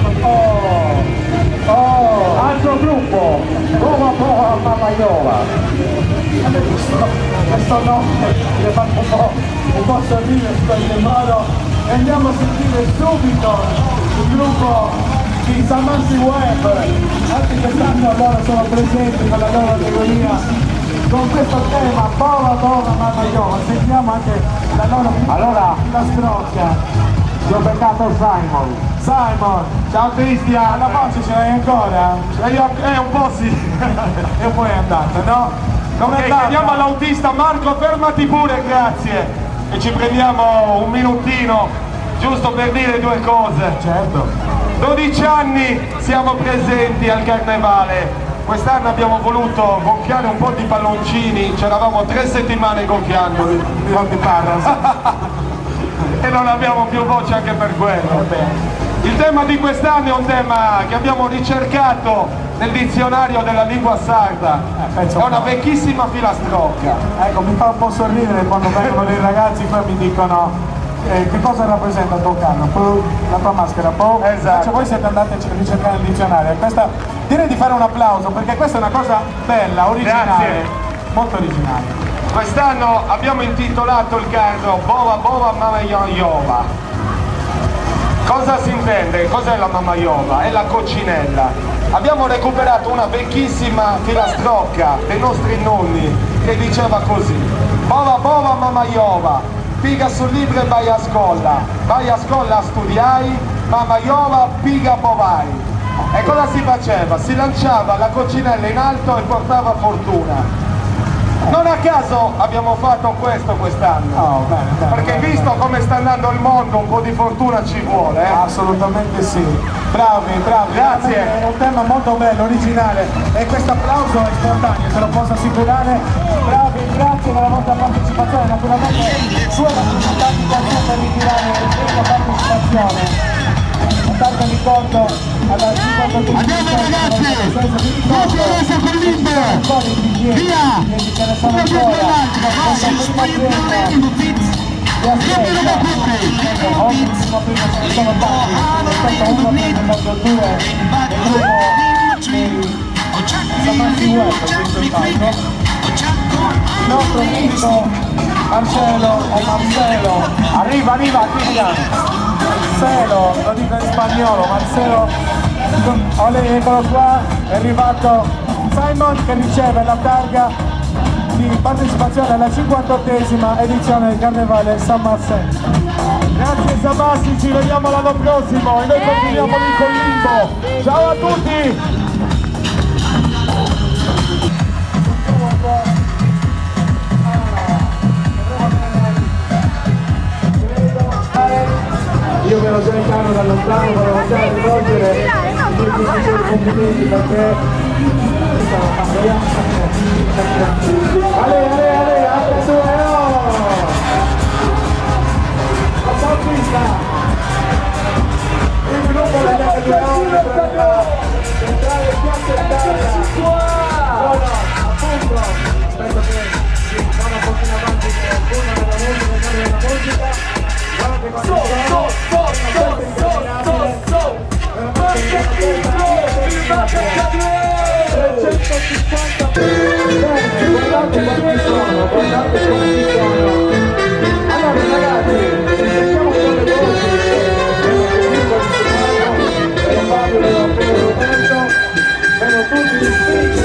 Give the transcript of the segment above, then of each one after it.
Altro gruppo, Bova Bova Mamaiola. Questo nome mi ha fatto un po' sorridere in qualche modo, e andiamo a sentire subito il gruppo di Samassi Web. Anche quest'anno loro sono presenti con la loro allegoria con questo tema Bova Bova Mamaiola. Sentiamo anche la loro la strocca. Ti ho beccato Simon, ciao Cristian, la voce ce l'hai ancora? Un po' sì, e poi è andata, no? Ok, chiediamo all'autista Marco, fermati pure, grazie, e ci prendiamo un minutino, giusto per dire due cose. Certo. 12 anni siamo presenti al Carnevale, quest'anno abbiamo voluto gonfiare un po' di palloncini, c'eravamo 3 settimane gonfiandoli. Non ti parlo. E non abbiamo più voce anche per quello. Il tema di quest'anno è un tema che abbiamo ricercato nel dizionario della lingua sarda, è una vecchissima filastrocca. Ecco, mi fa un po' sorridere quando vengono dei ragazzi poi mi dicono che cosa rappresenta il tuo carro, la tua maschera, esatto. Cioè, voi siete andati a ricercare il dizionario, direi di fare un applauso perché questa è una cosa bella, originale. Grazie. Molto originale. Quest'anno abbiamo intitolato il carro Bova Bova Mamaiola. Cosa si intende? Cos'è la Mamaiola? È la coccinella. Abbiamo recuperato una vecchissima filastrocca dei nostri nonni che diceva così: Bova Bova Mamaiola, piga sul libro e vai a scuola a studiare, Mamaiola piga bovai. E cosa si faceva? Si lanciava la coccinella in alto e portava fortuna. Non a caso abbiamo fatto questo quest'anno, perché visto come sta andando il mondo un po' di fortuna ci vuole. Assolutamente sì, bravi, grazie. È un tema molto bello, originale, e questo applauso è spontaneo, te lo posso assicurare. Bravi, grazie della vostra partecipazione, naturalmente due rappresentanti da su per ritirare il premio partecipazione. Tanto ricordo alla 50. Andiamo ragazzi, molto adesso con l'Inter, via, una più romantica, il nostro amico Marcello, arriva Cristiano. Marcelo, lo dico in spagnolo, Marcelo, eccolo qua, è arrivato Simon che riceve la targa di partecipazione alla 58esima edizione del Carnevale San Marcello. Grazie Sabassi, ci vediamo l'anno prossimo e noi continuiamo lì con Limbo. Ciao a tutti! Io ve lo già in caro da lontano, volevo già rivolgere i complimenti perché Ale, attenzione, ciao pista! Il gruppo degli F2O per entrare più aspettata. Appunto, aspetta che vanno un pochino avanti con la musica. Allora ragazzi, sentiamo con le voci vengono tutti iscritti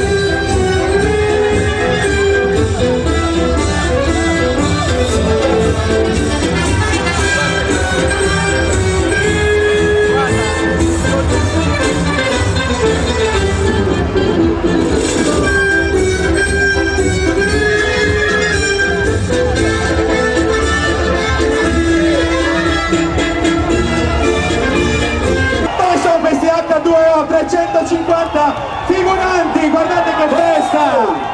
H2O 350 figuranti, guardate che festa!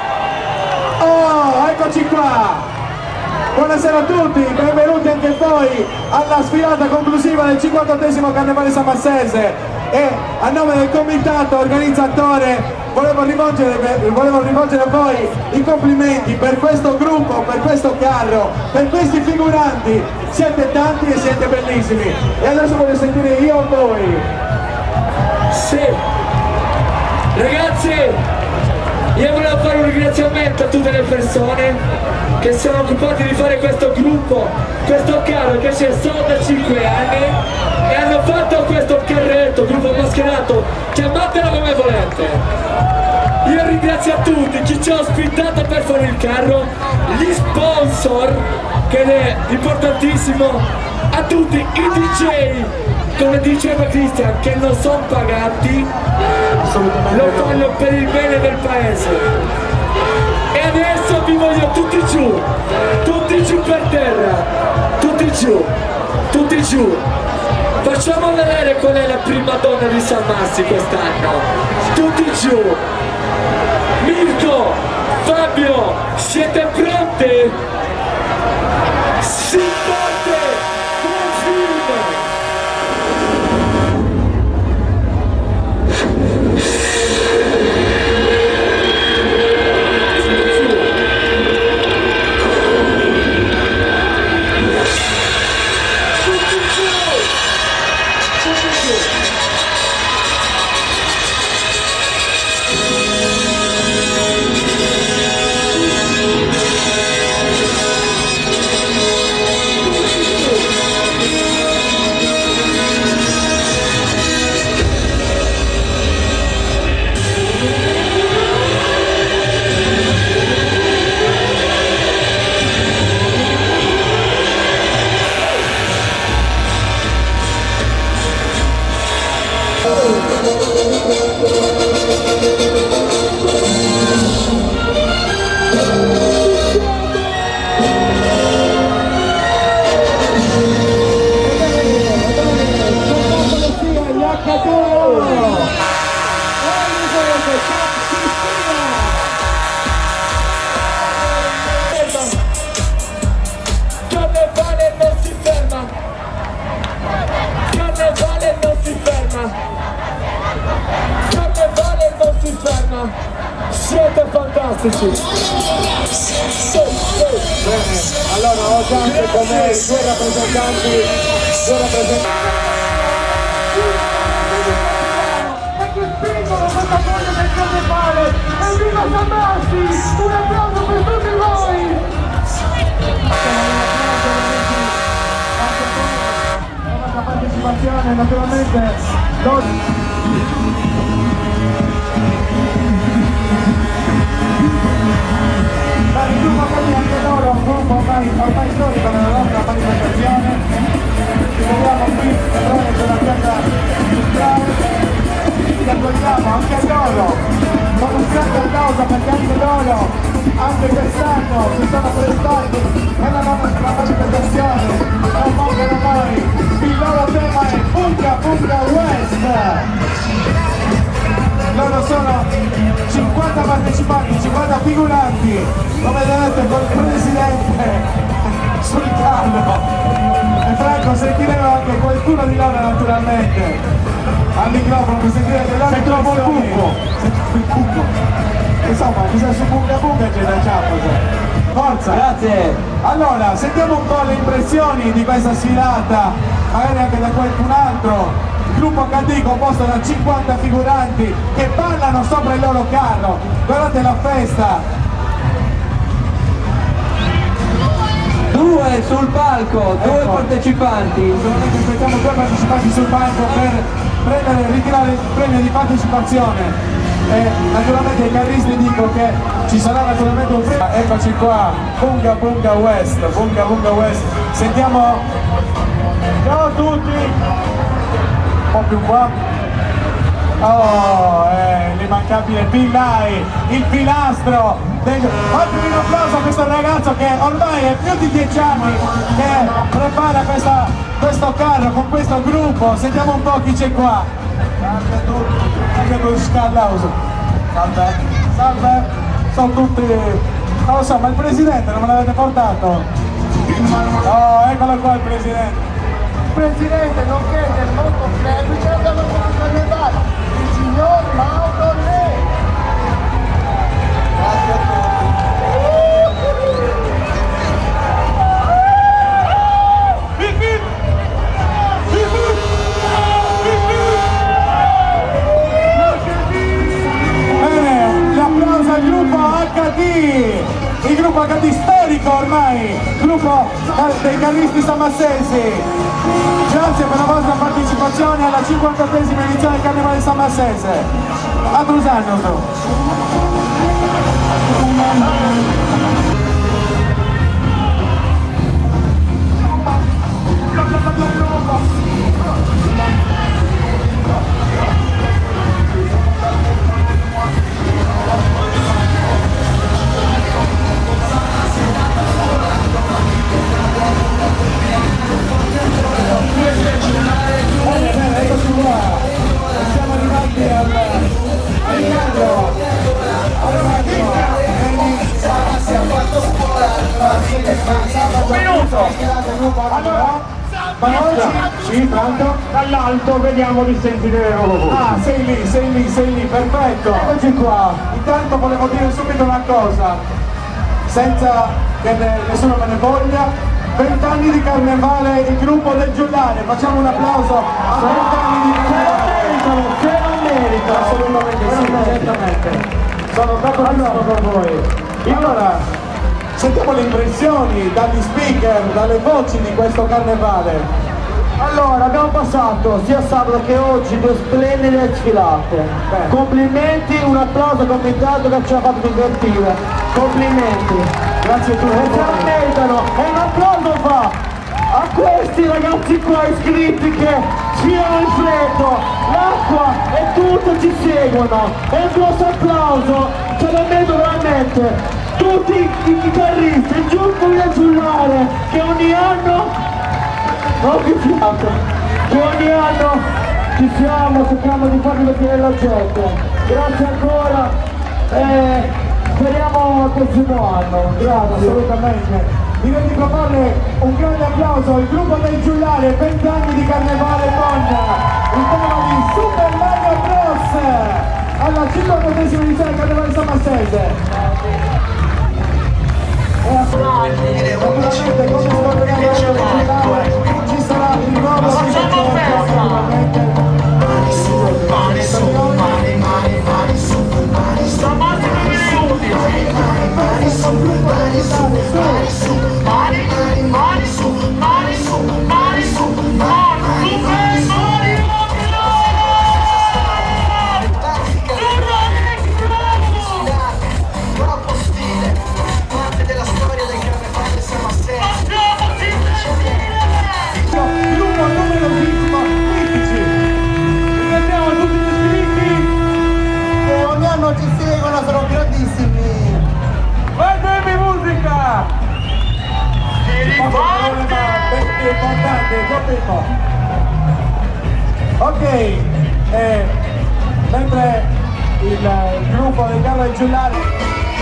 Oh, eccoci qua! Buonasera a tutti, benvenuti anche voi alla sfilata conclusiva del 58esimo Carnevale Sammassese, e a nome del comitato organizzatore volevo rivolgere a voi i complimenti per questo gruppo, per questo carro, per questi figuranti. Siete tanti e siete bellissimi, e adesso voglio sentire io a voi. tutte le persone che si sono occupate di fare questo gruppo, questo carro che c'è solo da 5 anni e hanno fatto questo carretto, gruppo mascherato, chiamatelo come volete. Io ringrazio a tutti chi ci ha ospitato per fare il carro, gli sponsor, che è importantissimo, a tutti i DJ, come diceva Cristian, che non sono pagati, lo fanno per il bene del paese. E adesso vi voglio tutti giù per terra, tutti giù. Facciamo vedere qual è la prima donna di San Massi quest'anno, tutti giù. Mirko, Fabio, siete pronti? Si parte! Buon film! Siete fantastici! Bene, allora ho già anche con me due rappresentanti. E che spingono questa cosa del carnevale! Evviva San Massi! Un applauso per tutti voi! La vostra partecipazione naturalmente il gruppo Cadi anche loro, un gruppo ormai storico nella nostra manifestazione. Ci troviamo qui sulla piazza centrale, ci accogliamo anche loro con un grande applauso perché anche loro, anche quest'anno, si sono prestati nella nostra manifestazione, non mancano mai, il loro tema è Punga Punga West. Loro sono 50 partecipanti, 50 figuranti, come vedete col presidente sul carro. E Franco, sentiremo anche qualcuno di loro naturalmente al microfono per sentire le loro impressioni. Sentiamo il buco. Insomma, bisogna su Punga Punga c'è da ciappo. Forza! Grazie! Allora, sentiamo un po' le impressioni di questa sfilata, magari anche da qualcun altro. Il gruppo HD composto da 50 figuranti che ballano sopra il loro carro. Guardate la festa! Due sul palco, due partecipanti. Solamente aspettiamo due partecipanti sul palco per ritirare il premio di partecipazione. E naturalmente ai carristi dico che ci sarà naturalmente un premio. Eccoci qua, Punga Punga West, Punga Punga West. Sentiamo. Ciao a tutti! Un po' più qua. Oh, l'immancabile Pillai, il pilastro. Fatemi un applauso a questo ragazzo che ormai è più di 10 anni che prepara questo carro con questo gruppo. Sentiamo un po' chi c'è qua. Salve a tutti, anche per scaldauso. Salve. Salve. Sono tutti. Non lo so, ma il presidente non me l'avete portato? Oh, eccolo qua il presidente. Presidente nonché del molteplice della carnevale, il signor Mauro Re. Grazie a tutti. Bene, l'applauso al gruppo HD. Pagati storico ormai, gruppo dei carristi sammassesi. Grazie per la vostra partecipazione alla 58esima edizione del Carnevale Sammassese. A Brusanno. Siamo arrivati un minuto. Ma oggi? Sì, tanto? Dall'alto vediamo di sentire le loro voci. Ah, sei lì, perfetto. Eccoci qua. Intanto volevo dire subito una cosa, senza che nessuno me ne voglia. 20 anni di Carnevale, il gruppo del Giullare, facciamo un applauso a 20 anni di Carnevale. Che non merita, assolutamente sì, certamente. Sono d'accordissimo con voi. Allora, sentiamo le impressioni dagli speaker, dalle voci di questo Carnevale. Allora, abbiamo passato sia sabato che oggi 2 splendide sfilate. Beh. Complimenti, un applauso commentato che ci ha fatto divertire. Complimenti. Grazie a tutti. E ce la meritano. E un applauso fa a questi ragazzi qua iscritti che tirano il freddo, l'acqua e tutto ci seguono. E un grosso applauso, ce lo metto veramente. Tutti i chitarristi, il gruppo del Giullare che ogni anno che ogni anno ci siamo, cerchiamo di far divertire la gente. Grazie ancora e speriamo al prossimo anno. Grazie. Assolutamente. Direi di proporre un grande applauso al gruppo del Giullare, 20 anni di Carnevale con il tema di Super Mario Bros. Alla 58esima edizione del Carnevale Sammassese. E naturalmente come scorderemo ci sarà il nuovo Ok, mentre il gruppo del Carlo del Giullare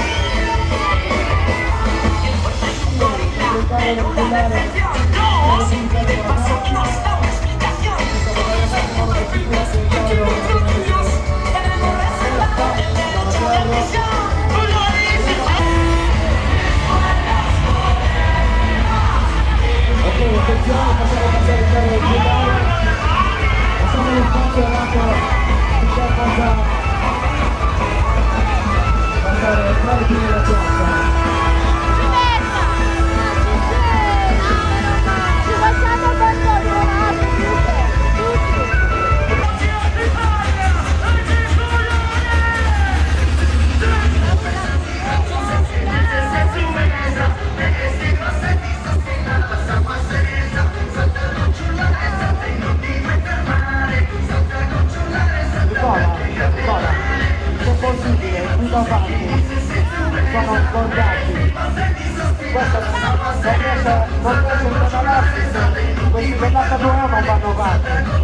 sono scordati. Questo non riesce il canale, questi 72 euro non vanno fatti.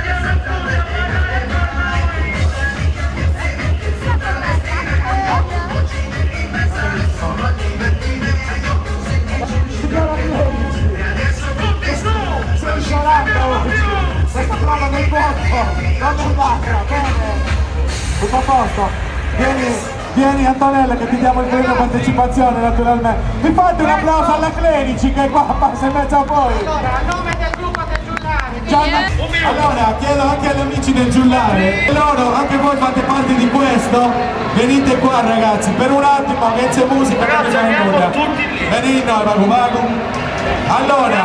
Questa prova del vuoto, non mi basta, bene, tutto a posto. Vieni Antonella che ti diamo il premio partecipazione naturalmente. Vi fate un applauso alla Clerici che è qua passa in mezzo a voi. Allora, a nome del gruppo del Giullare. Allora chiedo anche alle mie amici del giullare. E loro, anche voi fate parte di questo. Venite qua ragazzi, per un attimo che c'è musica. Ragazzi, andiamo tutti lì. Venite, vago. Allora,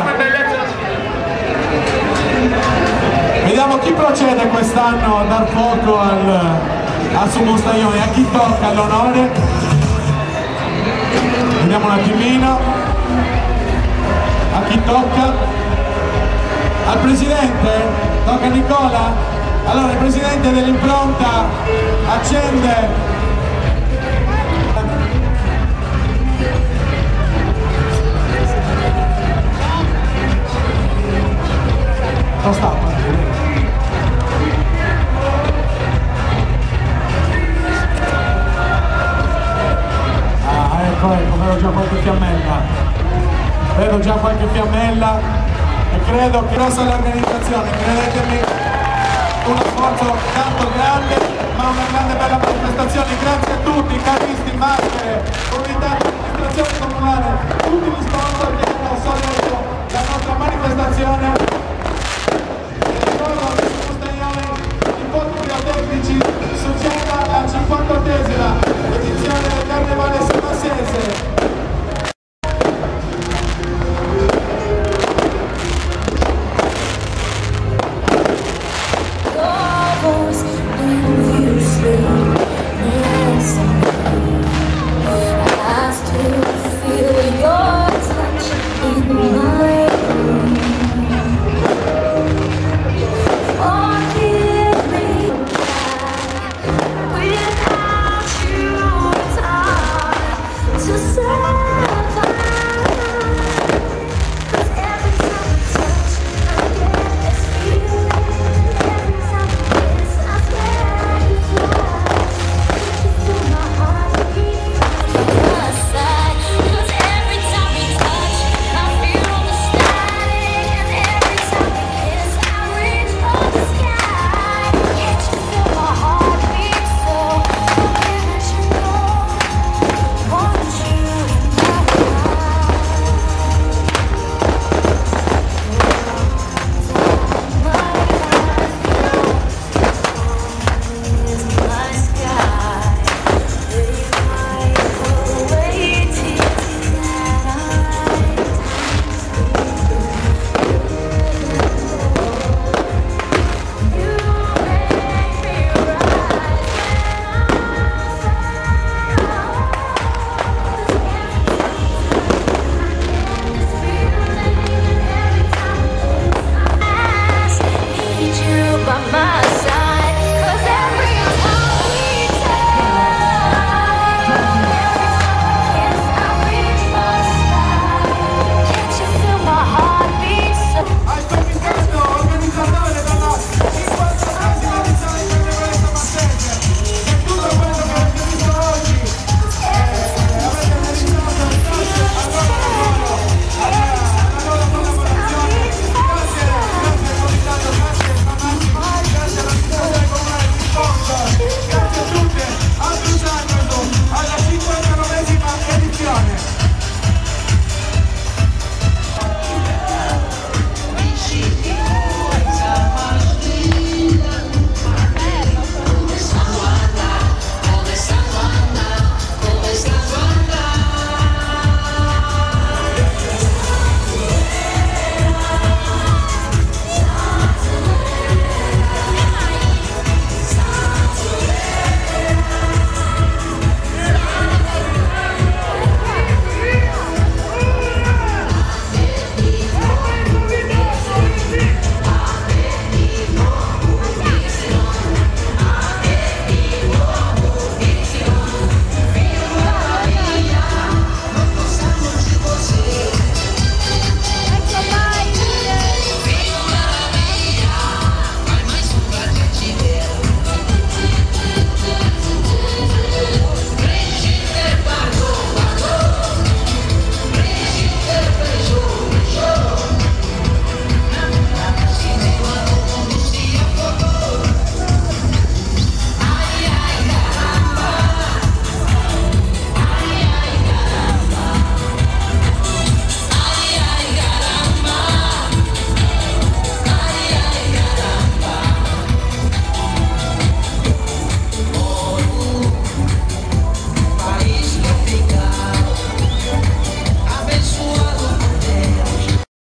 vediamo chi procede quest'anno a dar fuoco al Sumo Staglione, a chi tocca l'onore. Vediamo un attimino a chi tocca. Al presidente? Tocca a Nicola? Allora il presidente dell'impronta accende lo stappa. Ecco, vedo già qualche fiammella. Vedo già qualche fiammella e credo che grossa l'organizzazione, credetemi, uno sforzo tanto grande, ma una grande bella manifestazione. Grazie a tutti, caristi, maschere, unità di amministrazione comunale, tutti gli sponsor che hanno sorretto la nostra manifestazione.